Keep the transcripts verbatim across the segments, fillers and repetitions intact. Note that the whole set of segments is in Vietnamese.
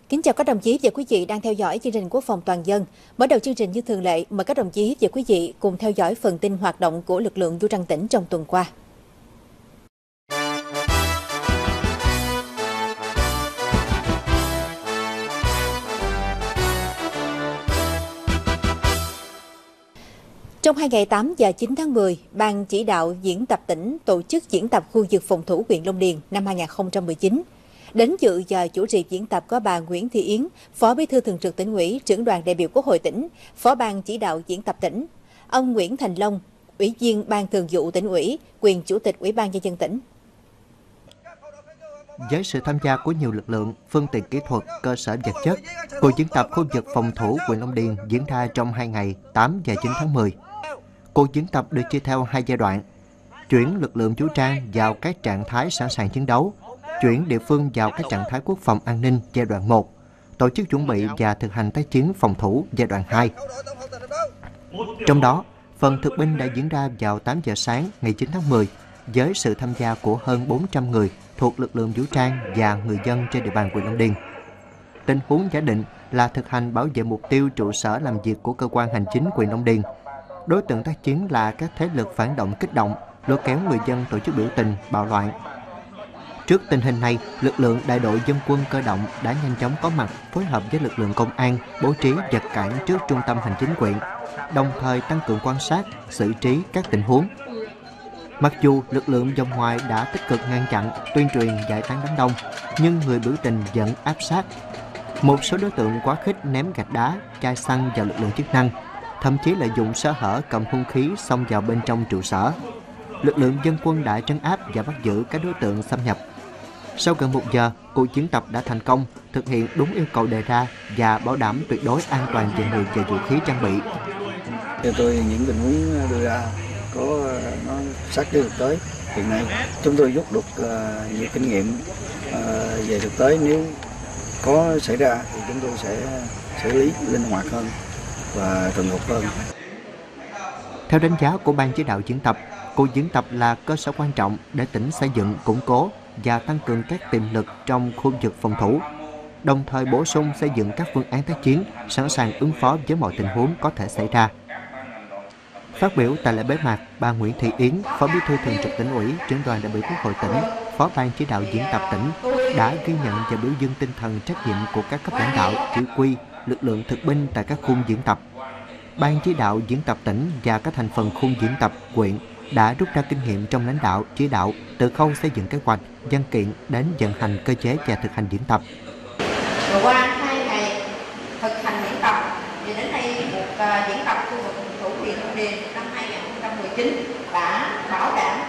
Kính chào các đồng chí và quý vị đang theo dõi chương trình Quốc phòng toàn dân. Mở đầu chương trình như thường lệ, mời các đồng chí và quý vị cùng theo dõi phần tin hoạt động của lực lượng vũ trang tỉnh trong tuần qua. Trong hai ngày tám và chín tháng mười, Ban chỉ đạo diễn tập tỉnh tổ chức diễn tập khu vực phòng thủ huyện Long Điền năm hai nghìn không trăm mười chín. Đến dự và chủ trì diễn tập có bà Nguyễn Thị Yến, Phó Bí thư Thường trực Tỉnh ủy, Trưởng đoàn đại biểu Quốc hội tỉnh, Phó Ban chỉ đạo diễn tập tỉnh, ông Nguyễn Thành Long, Ủy viên Ban Thường vụ Tỉnh ủy, quyền Chủ tịch Ủy ban nhân dân tỉnh. Với sự tham gia của nhiều lực lượng, phương tiện kỹ thuật, cơ sở vật chất, cuộc diễn tập khu vực phòng thủ huyện Long Điền diễn ra trong hai ngày tám và chín tháng mười. Cuộc diễn tập được chia theo hai giai đoạn: chuyển lực lượng vũ trang vào các trạng thái sẵn sàng chiến đấu, chuyển địa phương vào các trạng thái quốc phòng an ninh giai đoạn một, tổ chức chuẩn bị và thực hành tác chiến phòng thủ giai đoạn hai. Trong đó, phần thực binh đã diễn ra vào tám giờ sáng ngày chín tháng mười với sự tham gia của hơn bốn trăm người thuộc lực lượng vũ trang và người dân trên địa bàn huyện Long Điền. Tình huống giả định là thực hành bảo vệ mục tiêu trụ sở làm việc của cơ quan hành chính huyện Long Điền. Đối tượng tác chiến là các thế lực phản động kích động, lôi kéo người dân tổ chức biểu tình, bạo loạn. Trước tình hình này, lực lượng đại đội dân quân cơ động đã nhanh chóng có mặt phối hợp với lực lượng công an bố trí vật cản trước trung tâm hành chính huyện, đồng thời tăng cường quan sát, xử trí các tình huống. Mặc dù lực lượng vòng ngoài đã tích cực ngăn chặn, tuyên truyền giải tán đám đông, nhưng người biểu tình vẫn áp sát. Một số đối tượng quá khích ném gạch đá, chai xăng vào lực lượng chức năng, thậm chí lợi dụng sơ hở cầm hung khí xông vào bên trong trụ sở. Lực lượng dân quân đã trấn áp và bắt giữ các đối tượng xâm nhập. Sau gần một giờ, cuộc diễn tập đã thành công, thực hiện đúng yêu cầu đề ra và bảo đảm tuyệt đối an toàn về người và vũ khí trang bị. Theo tôi, những tình huống đưa ra có nó sát với thực tế. Hiện nay chúng tôi rút được uh, nhiều kinh nghiệm uh, về thực tế. Nếu có xảy ra thì chúng tôi sẽ xử lý linh hoạt hơn và thuận thục hơn. Theo đánh giá của Ban chỉ đạo diễn tập, cuộc diễn tập là cơ sở quan trọng để tỉnh xây dựng, củng cố và tăng cường các tiềm lực trong khu vực phòng thủ, đồng thời bổ sung xây dựng các phương án tác chiến sẵn sàng ứng phó với mọi tình huống có thể xảy ra. Phát biểu tại lễ bế mạc, bà Nguyễn Thị Yến, Phó Bí thư Thường trực Tỉnh ủy, Trưởng đoàn đại biểu Quốc hội tỉnh, Phó Ban chỉ đạo diễn tập tỉnh đã ghi nhận và biểu dương tinh thần trách nhiệm của các cấp lãnh đạo, chỉ huy, lực lượng thực binh tại các khung diễn tập. Ban chỉ đạo diễn tập tỉnh và các thành phần khung diễn tập huyện đã rút ra kinh nghiệm trong lãnh đạo, chỉ đạo từ khâu xây dựng kế hoạch, văn kiện đến vận hành cơ chế và thực hành diễn tập. Vừa qua hai ngày thực hành diễn tập thì đến nay một uh, diễn tập khu vực phòng thủ huyện Long Điền năm hai nghìn không trăm mười chín đã bảo đảm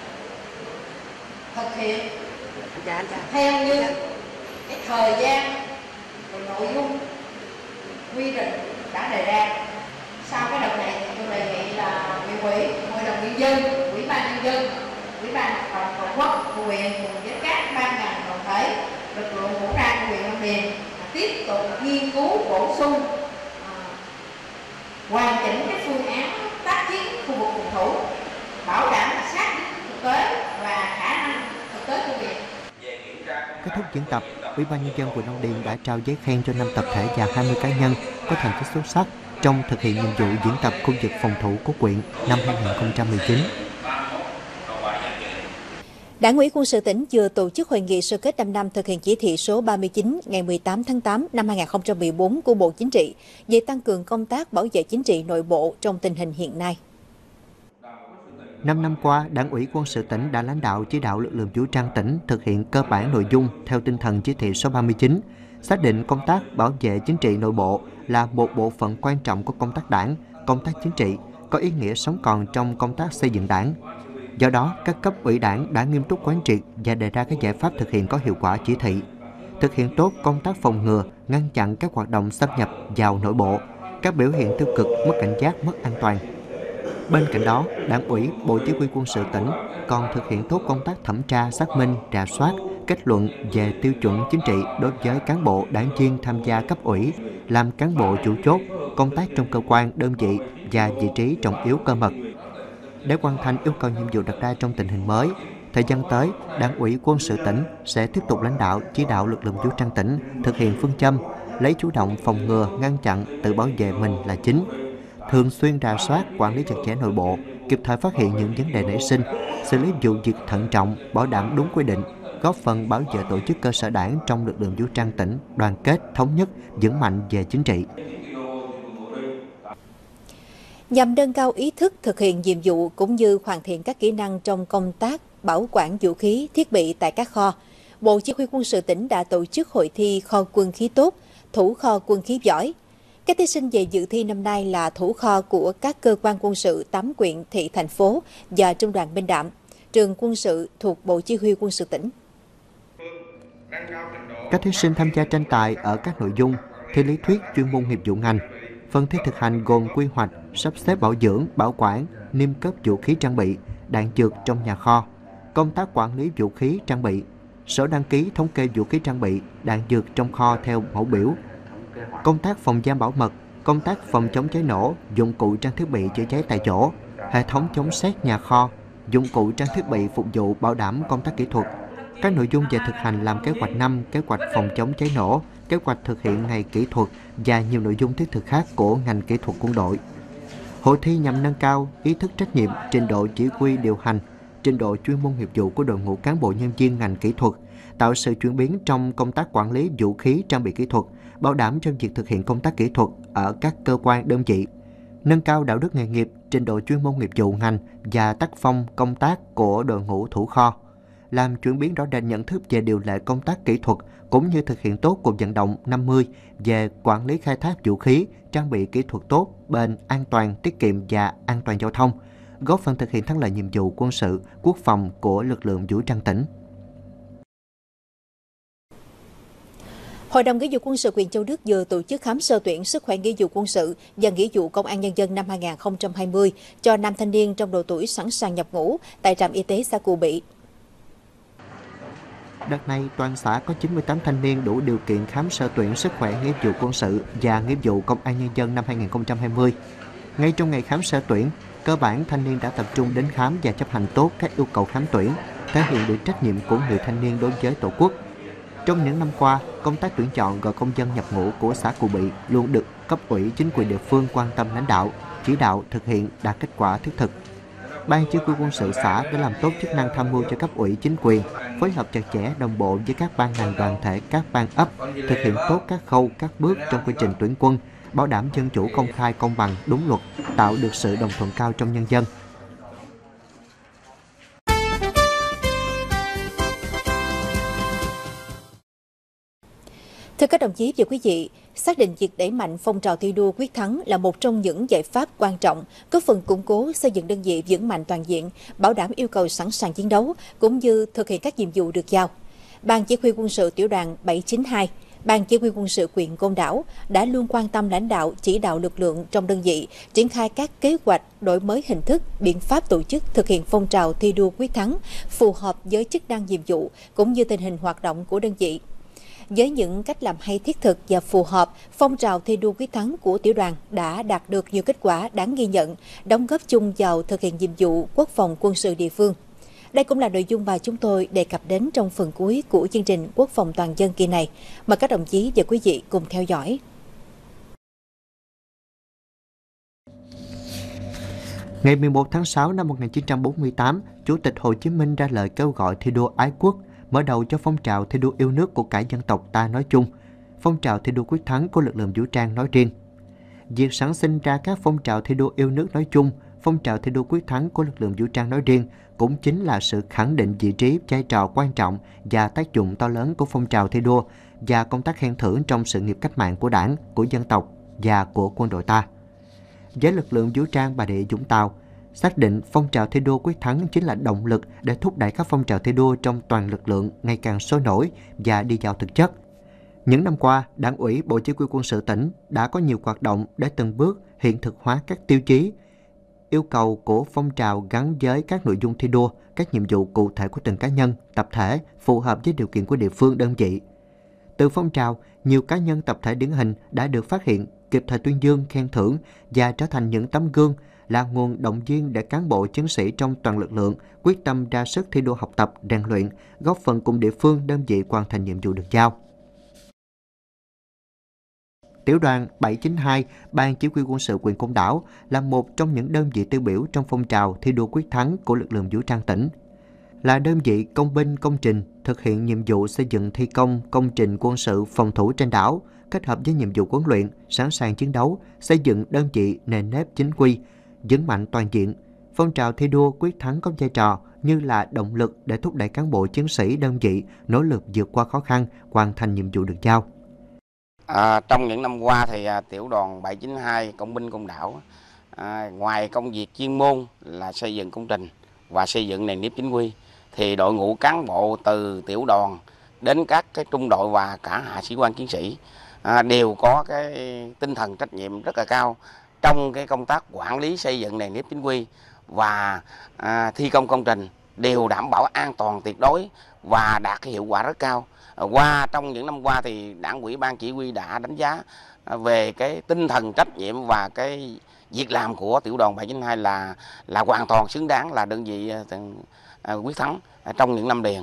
thực hiện theo như cái thời gian và nội dung quy định đã đề ra. Sau cái đợt này thì tôi đề nghị là huyện ủy, hội đồng nhân dân, ủy ban nhân dân, ủy ban mặt trận tổ quốc của huyện cùng với các ban ngành đoàn thể, lực lượng vũ trang của huyện Long Điền tiếp tục nghiên cứu bổ sung, à, hoàn chỉnh các phương án tác chiến khu vực phòng thủ, bảo đảm sát thực tế và khả năng thực tế của huyện. Kết thúc diễn tập, Ủy ban nhân dân huyện Long Điền đã trao giấy khen cho năm tập thể và hai mươi cá nhân có thành tích xuất sắc trong thực hiện nhiệm vụ diễn tập khu vực phòng thủ của huyện năm hai nghìn không trăm mười chín. Đảng ủy quân sự tỉnh vừa tổ chức hội nghị sơ kết năm năm thực hiện chỉ thị số ba mươi chín ngày mười tám tháng tám năm hai nghìn không trăm mười bốn của Bộ Chính trị về tăng cường công tác bảo vệ chính trị nội bộ trong tình hình hiện nay. Năm năm qua, Đảng ủy quân sự tỉnh đã lãnh đạo chỉ đạo lực lượng vũ trang tỉnh thực hiện cơ bản nội dung theo tinh thần chỉ thị số ba mươi chín, xác định công tác bảo vệ chính trị nội bộ là một bộ phận quan trọng của công tác đảng, công tác chính trị, có ý nghĩa sống còn trong công tác xây dựng đảng. Do đó, các cấp ủy đảng đã nghiêm túc quán triệt và đề ra các giải pháp thực hiện có hiệu quả chỉ thị, thực hiện tốt công tác phòng ngừa, ngăn chặn các hoạt động xâm nhập vào nội bộ, các biểu hiện tiêu cực, mất cảnh giác, mất an toàn. Bên cạnh đó, Đảng ủy, Bộ Chỉ huy quân sự tỉnh còn thực hiện tốt công tác thẩm tra, xác minh, rà soát, kết luận về tiêu chuẩn chính trị đối với cán bộ đảng viên tham gia cấp ủy, làm cán bộ chủ chốt, công tác trong cơ quan, đơn vị và vị trí trọng yếu cơ mật. Để hoàn thành yêu cầu nhiệm vụ đặt ra trong tình hình mới, Thời gian tới, Đảng ủy Quân sự tỉnh sẽ tiếp tục lãnh đạo chỉ đạo lực lượng vũ trang tỉnh thực hiện phương châm lấy chủ động phòng ngừa, ngăn chặn, tự bảo vệ mình là chính. Thường xuyên rà soát, quản lý chặt chẽ nội bộ, kịp thời phát hiện những vấn đề nảy sinh, xử lý vụ việc thận trọng, bảo đảm đúng quy định, góp phần bảo vệ tổ chức cơ sở đảng trong lực lượng vũ trang tỉnh đoàn kết, thống nhất, vững mạnh về chính trị. Nhằm nâng cao ý thức thực hiện nhiệm vụ cũng như hoàn thiện các kỹ năng trong công tác bảo quản vũ khí, thiết bị tại các kho, Bộ Chỉ huy Quân sự tỉnh đã tổ chức hội thi kho quân khí tốt, thủ kho quân khí giỏi. Các thí sinh về dự thi năm nay là thủ kho của các cơ quan quân sự tám huyện, thị, thành phố và trung đoàn Minh Đạm, trường quân sự thuộc Bộ Chỉ huy Quân sự tỉnh. Các thí sinh tham gia tranh tài ở các nội dung thi lý thuyết chuyên môn nghiệp vụ ngành. Phần thi thực hành gồm quy hoạch, sắp xếp bảo dưỡng, bảo quản, niêm cấp vũ khí trang bị, đạn dược trong nhà kho, công tác quản lý vũ khí trang bị, sổ đăng ký thống kê vũ khí trang bị, đạn dược trong kho theo mẫu biểu, công tác phòng giam bảo mật, công tác phòng chống cháy nổ, dụng cụ trang thiết bị chữa cháy tại chỗ, hệ thống chống sét nhà kho, dụng cụ trang thiết bị phục vụ bảo đảm công tác kỹ thuật. Các nội dung về thực hành làm kế hoạch năm, kế hoạch phòng chống cháy nổ, kế hoạch thực hiện ngày kỹ thuật và nhiều nội dung thiết thực khác của ngành kỹ thuật quân đội. Hội thi nhằm nâng cao ý thức trách nhiệm, trình độ chỉ huy điều hành, trình độ chuyên môn nghiệp vụ của đội ngũ cán bộ nhân viên ngành kỹ thuật, tạo sự chuyển biến trong công tác quản lý vũ khí trang bị kỹ thuật, bảo đảm cho việc thực hiện công tác kỹ thuật ở các cơ quan đơn vị, nâng cao đạo đức nghề nghiệp, trình độ chuyên môn nghiệp vụ ngành và tác phong công tác của đội ngũ thủ kho, làm chuyển biến rõ rệt nhận thức về điều lệ công tác kỹ thuật cũng như thực hiện tốt cuộc vận động năm mươi về quản lý khai thác vũ khí, trang bị kỹ thuật tốt, bền, an toàn, tiết kiệm và an toàn giao thông, góp phần thực hiện thắng lợi nhiệm vụ quân sự, quốc phòng của lực lượng vũ trang tỉnh. Hội đồng Nghĩa vụ Quân sự huyện Châu Đức vừa tổ chức khám sơ tuyển sức khỏe nghĩa vụ quân sự và nghĩa vụ công an nhân dân năm hai nghìn không trăm hai mươi cho nam thanh niên trong độ tuổi sẵn sàng nhập ngũ tại trạm y tế xã Cù Bị. Đợt này, toàn xã có chín mươi tám thanh niên đủ điều kiện khám sơ tuyển sức khỏe nghĩa vụ quân sự và nghĩa vụ công an nhân dân năm hai nghìn không trăm hai mươi. Ngay trong ngày khám sơ tuyển, cơ bản thanh niên đã tập trung đến khám và chấp hành tốt các yêu cầu khám tuyển, thể hiện được trách nhiệm của người thanh niên đối với Tổ quốc. Trong những năm qua, công tác tuyển chọn gọi công dân nhập ngũ của xã Cù Bị luôn được cấp ủy chính quyền địa phương quan tâm lãnh đạo, chỉ đạo thực hiện đạt kết quả thiết thực. Ban Chỉ huy Quân sự xã đã làm tốt chức năng tham mưu cho cấp ủy chính quyền, phối hợp chặt chẽ đồng bộ với các ban ngành đoàn thể, các ban ấp, thực hiện tốt các khâu, các bước trong quy trình tuyển quân, bảo đảm dân chủ công khai, công bằng, đúng luật, tạo được sự đồng thuận cao trong nhân dân. Thưa các đồng chí và quý vị, xác định việc đẩy mạnh phong trào thi đua quyết thắng là một trong những giải pháp quan trọng, góp phần củng cố xây dựng đơn vị vững mạnh toàn diện, bảo đảm yêu cầu sẵn sàng chiến đấu, cũng như thực hiện các nhiệm vụ được giao. Ban Chỉ huy Quân sự Tiểu đoàn bảy chín hai, Ban Chỉ huy Quân sự huyện Côn Đảo đã luôn quan tâm lãnh đạo, chỉ đạo lực lượng trong đơn vị, triển khai các kế hoạch, đổi mới hình thức, biện pháp tổ chức thực hiện phong trào thi đua quyết thắng, phù hợp với chức năng nhiệm vụ, cũng như tình hình hoạt động của đơn vị. Với những cách làm hay thiết thực và phù hợp, phong trào thi đua quyết thắng của tiểu đoàn đã đạt được nhiều kết quả đáng ghi nhận, đóng góp chung vào thực hiện nhiệm vụ quốc phòng quân sự địa phương. Đây cũng là nội dung mà chúng tôi đề cập đến trong phần cuối của chương trình Quốc phòng toàn dân kỳ này. Mời các đồng chí và quý vị cùng theo dõi. Ngày mười một tháng sáu năm một nghìn chín trăm bốn mươi tám, Chủ tịch Hồ Chí Minh ra lời kêu gọi thi đua ái quốc, mở đầu cho phong trào thi đua yêu nước của cả dân tộc ta nói chung, phong trào thi đua quyết thắng của lực lượng vũ trang nói riêng. Việc sản sinh ra các phong trào thi đua yêu nước nói chung, phong trào thi đua quyết thắng của lực lượng vũ trang nói riêng cũng chính là sự khẳng định vị trí, vai trò quan trọng và tác dụng to lớn của phong trào thi đua và công tác khen thưởng trong sự nghiệp cách mạng của Đảng, của dân tộc và của quân đội ta. Với lực lượng vũ trang Bà Rịa Vũng Tàu, xác định phong trào thi đua quyết thắng chính là động lực để thúc đẩy các phong trào thi đua trong toàn lực lượng ngày càng sôi nổi và đi vào thực chất. Những năm qua, Đảng ủy Bộ Chỉ huy Quân sự tỉnh đã có nhiều hoạt động để từng bước hiện thực hóa các tiêu chí, yêu cầu của phong trào gắn với các nội dung thi đua, các nhiệm vụ cụ thể của từng cá nhân, tập thể phù hợp với điều kiện của địa phương đơn vị. Từ phong trào, nhiều cá nhân tập thể điển hình đã được phát hiện, kịp thời tuyên dương, khen thưởng và trở thành những tấm gương là nguồn động viên để cán bộ chiến sĩ trong toàn lực lượng quyết tâm ra sức thi đua học tập, rèn luyện, góp phần cùng địa phương đơn vị hoàn thành nhiệm vụ được giao. Tiểu đoàn bảy chín hai, Ban Chỉ huy quân sự huyện Côn Đảo là một trong những đơn vị tiêu biểu trong phong trào thi đua quyết thắng của lực lượng vũ trang tỉnh. Là đơn vị công binh công trình thực hiện nhiệm vụ xây dựng thi công công trình quân sự phòng thủ trên đảo, kết hợp với nhiệm vụ huấn luyện, sẵn sàng chiến đấu, xây dựng đơn vị nền nếp chính quy, vững mạnh toàn diện. Phong trào thi đua quyết thắng có vai trò như là động lực để thúc đẩy cán bộ chiến sĩ đơn vị nỗ lực vượt qua khó khăn, hoàn thành nhiệm vụ được giao. À, trong những năm qua thì à, tiểu đoàn bảy chín hai công binh công đảo à, ngoài công việc chuyên môn là xây dựng công trình và xây dựng nền nếp chính quy, thì đội ngũ cán bộ từ tiểu đoàn đến các cái trung đội và cả hạ sĩ quan chiến sĩ à, đều có cái tinh thần trách nhiệm rất là cao trong cái công tác quản lý xây dựng nền nếp chính quy và à, thi công công trình, đều đảm bảo an toàn tuyệt đối và đạt cái hiệu quả rất cao. Qua trong những năm qua thì Đảng ủy Ban Chỉ huy đã đánh giá về cái tinh thần trách nhiệm và cái việc làm của tiểu đoàn bảy chín hai là là hoàn toàn xứng đáng là đơn vị quyết thắng trong những năm liền.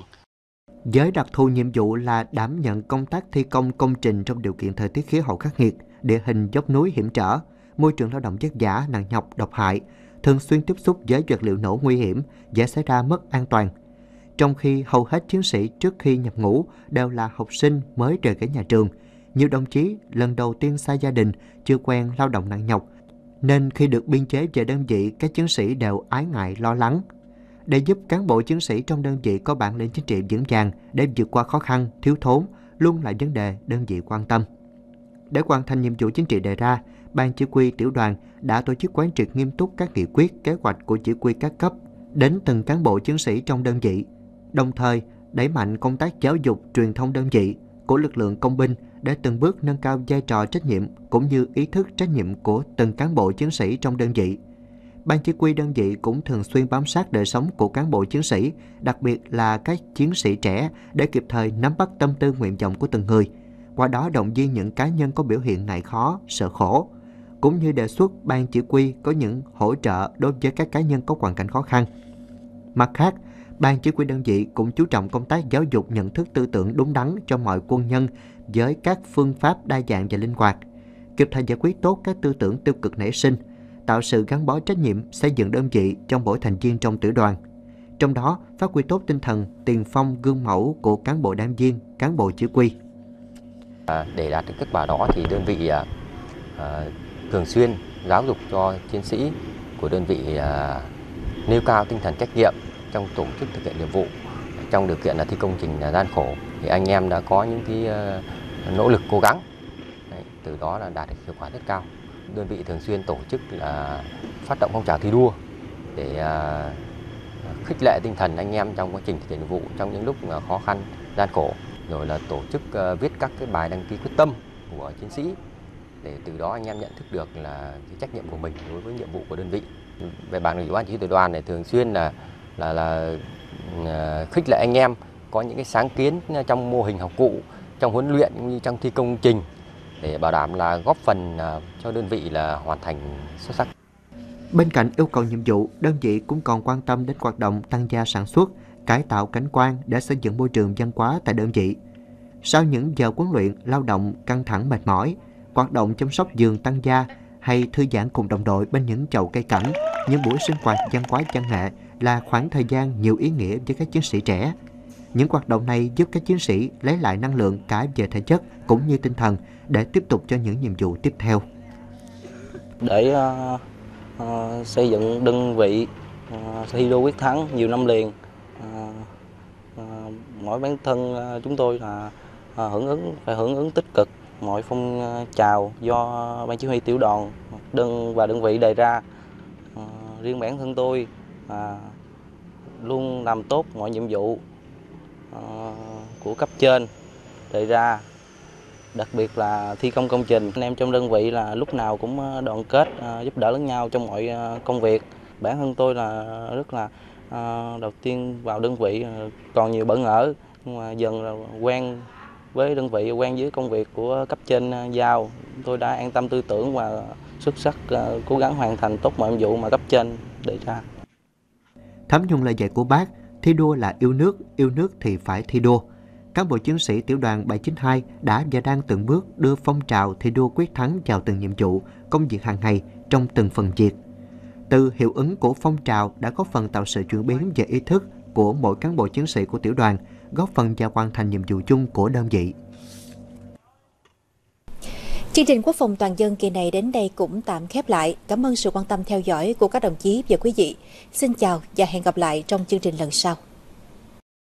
Với đặc thù nhiệm vụ là đảm nhận công tác thi công công trình trong điều kiện thời tiết khí hậu khắc nghiệt, địa hình dốc núi hiểm trở, môi trường lao động vất vả, nặng nhọc, độc hại, thường xuyên tiếp xúc với vật liệu nổ nguy hiểm, dễ xảy ra mất an toàn. Trong khi hầu hết chiến sĩ trước khi nhập ngũ đều là học sinh mới rời khỏi nhà trường, nhiều đồng chí lần đầu tiên xa gia đình, chưa quen lao động nặng nhọc, nên khi được biên chế về đơn vị, các chiến sĩ đều ái ngại lo lắng. Để giúp cán bộ chiến sĩ trong đơn vị có bản lĩnh chính trị vững vàng để vượt qua khó khăn, thiếu thốn, luôn là vấn đề đơn vị quan tâm. Để hoàn thành nhiệm vụ chính trị đề ra, Ban Chỉ huy tiểu đoàn đã tổ chức quán triệt nghiêm túc các nghị quyết, kế hoạch của chỉ huy các cấp đến từng cán bộ chiến sĩ trong đơn vị, đồng thời đẩy mạnh công tác giáo dục truyền thông đơn vị của lực lượng công binh để từng bước nâng cao vai trò trách nhiệm cũng như ý thức trách nhiệm của từng cán bộ chiến sĩ trong đơn vị. Ban chỉ huy đơn vị cũng thường xuyên bám sát đời sống của cán bộ chiến sĩ, đặc biệt là các chiến sĩ trẻ để kịp thời nắm bắt tâm tư nguyện vọng của từng người, qua đó động viên những cá nhân có biểu hiện ngại khó, sợ khổ, cũng như đề xuất ban chỉ huy có những hỗ trợ đối với các cá nhân có hoàn cảnh khó khăn. Mặt khác, Ban chỉ huy đơn vị cũng chú trọng công tác giáo dục nhận thức tư tưởng đúng đắn cho mọi quân nhân với các phương pháp đa dạng và linh hoạt, kịp thời giải quyết tốt các tư tưởng tiêu cực nảy sinh, tạo sự gắn bó trách nhiệm xây dựng đơn vị trong mỗi thành viên trong tiểu đoàn. Trong đó, phát huy tốt tinh thần tiền phong gương mẫu của cán bộ đảng viên, cán bộ chỉ huy. À, để đạt được kết quả đó thì đơn vị à, à, thường xuyên giáo dục cho chiến sĩ của đơn vị à, nêu cao tinh thần trách nhiệm trong tổ chức thực hiện nhiệm vụ. Trong điều kiện là thi công trình gian khổ thì anh em đã có những cái uh, nỗ lực cố gắng. Đấy, từ đó là đạt được hiệu quả rất cao. Đơn vị thường xuyên tổ chức là phát động phong trào thi đua để uh, khích lệ tinh thần anh em trong quá trình thực hiện nhiệm vụ trong những lúc uh, khó khăn, gian khổ. Rồi là tổ chức uh, viết các cái bài đăng ký quyết tâm của chiến sĩ để từ đó anh em nhận thức được là cái trách nhiệm của mình đối với nhiệm vụ của đơn vị. Về Ban ủy ban chỉ huy tiểu đoàn này thường xuyên là là là uh, khích lệ anh em có những cái sáng kiến trong mô hình học cụ, trong huấn luyện cũng như trong thi công trình để bảo đảm là góp phần uh, cho đơn vị là hoàn thành xuất sắc. Bên cạnh yêu cầu nhiệm vụ, đơn vị cũng còn quan tâm đến hoạt động tăng gia sản xuất, cải tạo cảnh quan để xây dựng môi trường văn hóa tại đơn vị. Sau những giờ huấn luyện, lao động căng thẳng mệt mỏi, hoạt động chăm sóc vườn tăng gia hay thư giãn cùng đồng đội bên những chậu cây cảnh, những buổi sinh hoạt văn hóa văn nghệ là khoảng thời gian nhiều ý nghĩa với các chiến sĩ trẻ. Những hoạt động này giúp các chiến sĩ lấy lại năng lượng cả về thể chất cũng như tinh thần để tiếp tục cho những nhiệm vụ tiếp theo. Để uh, uh, xây dựng đơn vị uh, thi đua quyết thắng nhiều năm liền, uh, uh, mỗi bản thân uh, chúng tôi là uh, hưởng ứng phải hưởng ứng tích cực mọi phong trào do ban chỉ huy tiểu đoàn đơn và đơn vị đề ra. Uh, riêng bản thân tôi uh, luôn làm tốt mọi nhiệm vụ uh, của cấp trên đề ra, đặc biệt là thi công công trình. Anh em trong đơn vị là lúc nào cũng đoàn kết, uh, giúp đỡ lẫn nhau trong mọi uh, công việc. Bản thân tôi là rất là uh, đầu tiên vào đơn vị uh, còn nhiều bỡ ngỡ, nhưng mà dần là quen với đơn vị, quen với công việc của cấp trên giao. Tôi đã an tâm tư tưởng và xuất sắc cố gắng hoàn thành tốt mọi nhiệm vụ mà cấp trên đề ra. Thấm nhuần lời dạy của Bác, thi đua là yêu nước, yêu nước thì phải thi đua. Cán bộ chiến sĩ tiểu đoàn bảy chín hai đã và đang từng bước đưa phong trào thi đua quyết thắng vào từng nhiệm vụ, công việc hàng ngày trong từng phần việc. Từ hiệu ứng của phong trào đã góp phần tạo sự chuyển biến về ý thức của mỗi cán bộ chiến sĩ của tiểu đoàn, góp phần vào hoàn thành nhiệm vụ chung của đơn vị. Chương trình Quốc phòng toàn dân kỳ này đến đây cũng tạm khép lại. Cảm ơn sự quan tâm theo dõi của các đồng chí và quý vị. Xin chào và hẹn gặp lại trong chương trình lần sau.